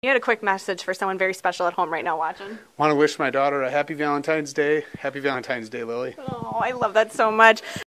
You had a quick message for someone very special at home right now watching. Want to wish my daughter a happy Valentine's Day. Happy Valentine's Day, Lily. Oh, I love that so much.